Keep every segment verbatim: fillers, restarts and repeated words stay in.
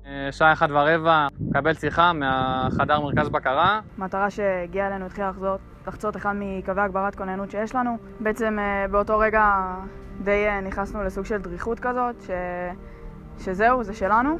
שעה אחת ורבע, קבל שיחה מהחדר מרכז בקרה. מטרה שהגיעה אלינו התחילה לחזות, לחצות אחד מקווי הגברת כוננות שיש לנו. בעצם באותו רגע די נכנסנו לסוג של דריכות כזאת, ש... שזהו, זה שלנו.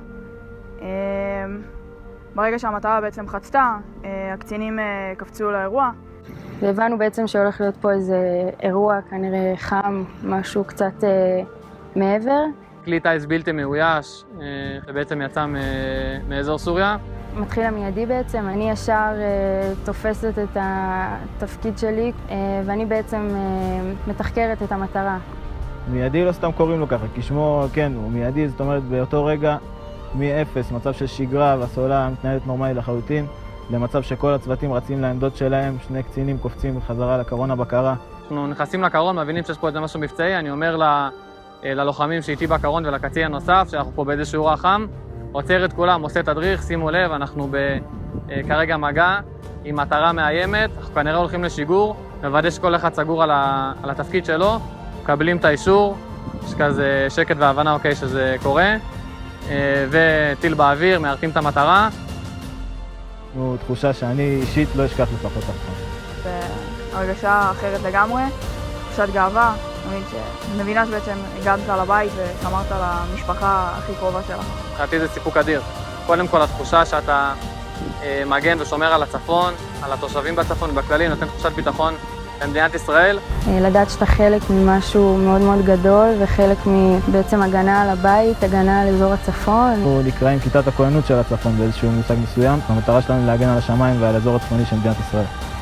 ברגע שהמטרה בעצם חצתה, הקצינים קפצו לאירוע. והבנו בעצם שהולך להיות פה איזה אירוע, כנראה חם, משהו קצת אה, מעבר. כלי טייס בלתי מאויש, אה, שבעצם יצא מאזור סוריה. מתחיל המיידי בעצם, אני ישר אה, תופסת את התפקיד שלי, אה, ואני בעצם אה, מתחקרת את המטרה. מיידי לא סתם קוראים לו ככה, כי שמו, כן, הוא מיידי, זאת אומרת באותו רגע, מ-אפס, מצב של שגרה והסוללה מתנהלת נורמלית לחלוטין, למצב שכל הצוותים רצים לעמדות שלהם, שני קצינים קופצים בחזרה לקרון הבקרה. אנחנו נכנסים לקרון, מבינים שיש פה איזה משהו מבצעי, אני אומר ל, ללוחמים שאיתי בקרון ולקצין הנוסף, שאנחנו פה באיזה שיעור חם, עוצר את כולם, עושה תדריך, שימו לב, אנחנו ב, כרגע מגע עם מטרה מאיימת, אנחנו כנראה הולכים לשיגור, מוודא שכל אחד סגור על, ה, על התפקיד שלו, מקבלים את האישור, יש כזה שקט והבנה אוקיי שזה קורה, וטיל באוויר, מארחים את המטרה. זו תחושה שאני אישית לא אשכח לפחות אף פעם. זו הרגשה אחרת לגמרי, תחושת גאווה, מבינה שבעצם הגעת לבית ושמרת על המשפחה הכי קרובה שלך. מבחינתי זה סיפוק אדיר. קודם כל התחושה שאתה מגן ושומר על הצפון, על התושבים בצפון ובכללי, נותן תחושת ביטחון במדינת ישראל. לדעת שאתה חלק ממשהו מאוד מאוד גדול וחלק מבעצם הגנה על הבית, הגנה על אזור הצפון. אנחנו נקראים כיתת הכוננות של הצפון באיזשהו מושג מסוים. המטרה שלנו היא להגן על השמיים ועל האזור הצפוני של מדינת ישראל.